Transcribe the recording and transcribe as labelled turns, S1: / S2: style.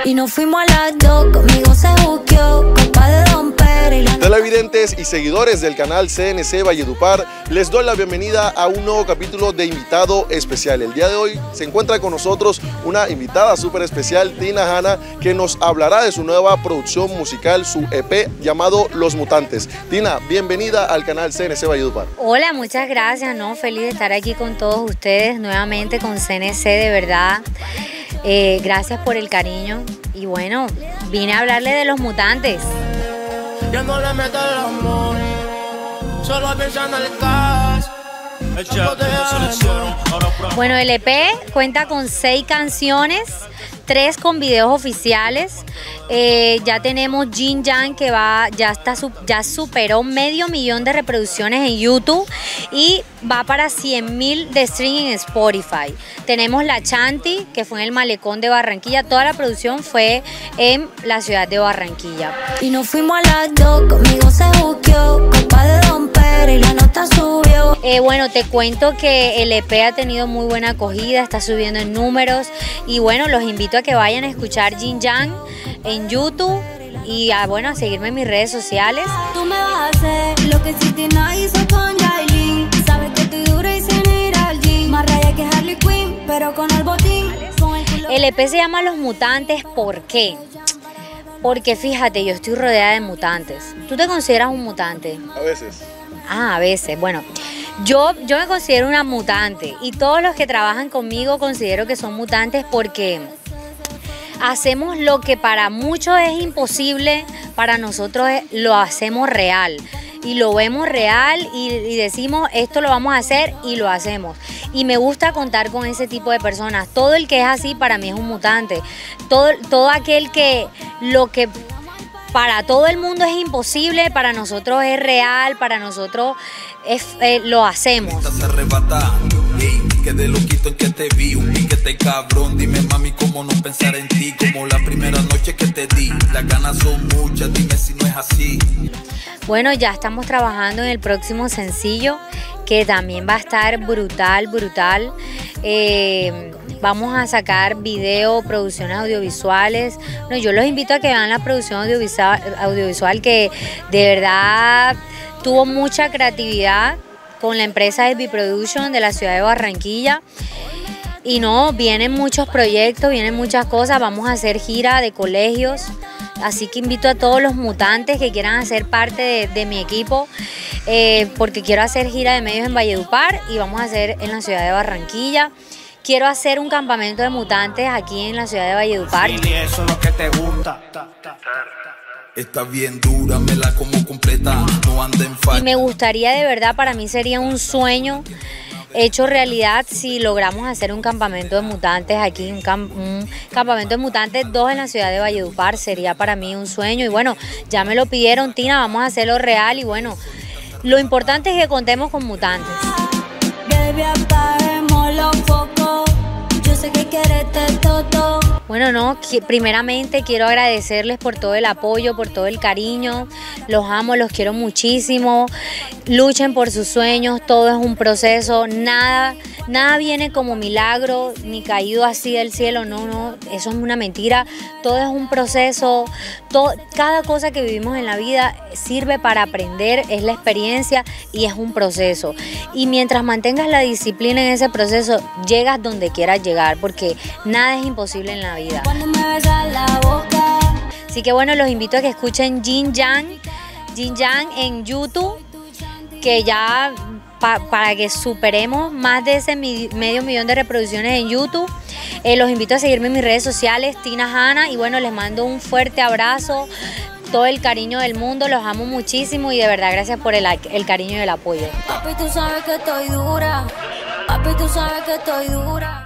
S1: Y nos fuimos a las dos, conmigo se buqueó, copa de Don Pedro y la...
S2: Televidentes y seguidores del canal CNC Valledupar, les doy la bienvenida a un nuevo capítulo de Invitado Especial. El día de hoy se encuentra con nosotros una invitada súper especial, Tina Hanna, que nos hablará de su nueva producción musical, su EP llamado Los Mutantes. Tina, bienvenida al canal CNC Valledupar.
S3: Hola, muchas gracias, ¿no? Feliz de estar aquí con todos ustedes, nuevamente con CNC, de verdad. Gracias por el cariño y bueno, vine a hablarle de Los Mutantes.
S4: Ya no le meto el amor, solo piensan en el cash.
S3: Bueno, el EP cuenta con 6 canciones, 3 con videos oficiales. Ya tenemos Yin Yang, que ya superó 500,000 de reproducciones en YouTube y va para 100,000 de streaming en Spotify. Tenemos La Chanti, que fue en el Malecón de Barranquilla. Toda la producción fue en la ciudad de Barranquilla.
S1: Y nos fuimos a las dos, conmigo se buqueó, copa de Don Pedro y la nota subió.
S3: Bueno, te cuento que el EP ha tenido muy buena acogida, está subiendo en números y bueno, los invito a que vayan a escuchar Yin Yang en YouTube y a seguirme en mis redes sociales.
S1: Tú me vas a hacer lo que Tina hizo con Yailin. Sabes que estoy dura y sin ir al gym. Más raya que Harley Quinn, pero con el botín.
S3: El EP se llama Los Mutantes, ¿por qué? Porque fíjate, yo estoy rodeada de mutantes. ¿Tú te consideras un mutante?
S2: A veces.
S3: A veces. Bueno, yo me considero una mutante y todos los que trabajan conmigo considero que son mutantes porque hacemos lo que para muchos es imposible, para nosotros lo hacemos real. Y lo vemos real y decimos esto lo vamos a hacer y lo hacemos. Y me gusta contar con ese tipo de personas. Todo el que es así para mí es un mutante. Todo aquel que lo que para todo el mundo es imposible, para nosotros es real, para nosotros lo hacemos.
S5: Quedé loquito en que te vi, un piquete cabrón. Dime mami cómo no pensar en ti, como la primera noche que te di. Las ganas son muchas, dime si no es así.
S3: Bueno, ya estamos trabajando en el próximo sencillo, que también va a estar brutal. Vamos a sacar video, producciones audiovisuales. No, yo los invito a que vean la producción audiovisual que de verdad tuvo mucha creatividad con la empresa Heavy Production de la ciudad de Barranquilla. Y no, vienen muchos proyectos, vienen muchas cosas. Vamos a hacer gira de colegios. Así que invito a todos los mutantes que quieran hacer parte de mi equipo, porque quiero hacer gira de medios en Valledupar y vamos a hacer en la ciudad de Barranquilla. Quiero hacer un campamento de mutantes aquí en la ciudad de Valledupar.
S4: Y eso es lo que te gusta.
S5: Está bien dura, me la como completa, no anda en falta.
S3: Y me gustaría, de verdad, para mí sería un sueño hecho realidad si logramos hacer un campamento de mutantes aquí, un campamento de mutantes 2 en la ciudad de Valledupar, sería para mí un sueño. Y bueno, ya me lo pidieron, Tina, vamos a hacerlo real y bueno, lo importante es que contemos con mutantes.
S1: Baby, apaguemos los focos, yo sé que quieres todo.
S3: Bueno, no, primeramente quiero agradecerles por todo el apoyo, por todo el cariño. Los amo, los quiero muchísimo. Luchen por sus sueños, todo es un proceso. Nada viene como milagro, ni caído así del cielo, no, eso es una mentira. Todo es un proceso. Cada cosa que vivimos en la vida sirve para aprender, es la experiencia y es un proceso. Y mientras mantengas la disciplina en ese proceso, llegas donde quieras llegar, porque nada es imposible en la vida.
S1: Cuando me besas la boca.
S3: Así que bueno, los invito a que escuchen Yin Yang en YouTube, que ya para que superemos más de ese 500,000 de reproducciones en YouTube. Los invito a seguirme en mis redes sociales, Tina Hanna, y bueno, les mando un fuerte abrazo, todo el cariño del mundo, los amo muchísimo y de verdad gracias por el cariño y el apoyo.
S1: Papi, tú sabes que estoy dura. Papi, tú sabes que estoy dura.